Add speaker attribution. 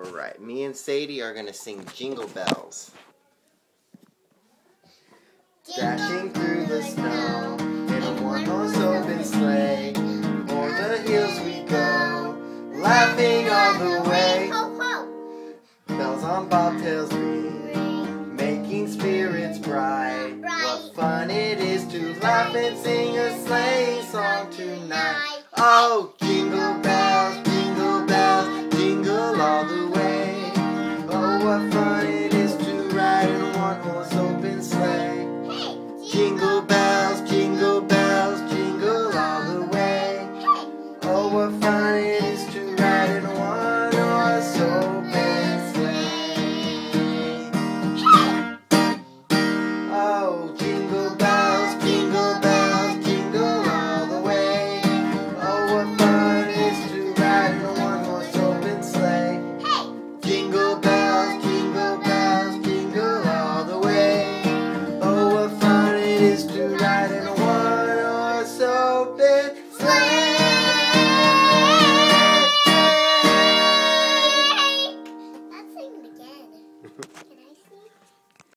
Speaker 1: Alright, me and Sadie are going to sing Jingle Bells. Dashing through the snow in a one-horse open sleigh, o'er the hills we go, laughing all the way. Bells on bobtails ring, making spirits bright. What fun it is to laugh and sing a sleighing song tonight. Oh, jingle bells, jingle all the way. Oh, what fun it is to ride in a one-horse open sleigh. Jingle bells, jingle all the way. Oh, what fun it is to ride in a one-horse open sleigh. Oh, jingle bells, jingle all the way. Oh, what fun it is to ride in a one-horse open sleigh. Jingle bells, jingle all the way. Oh, what fun it is to ride in a one-horse open sleigh.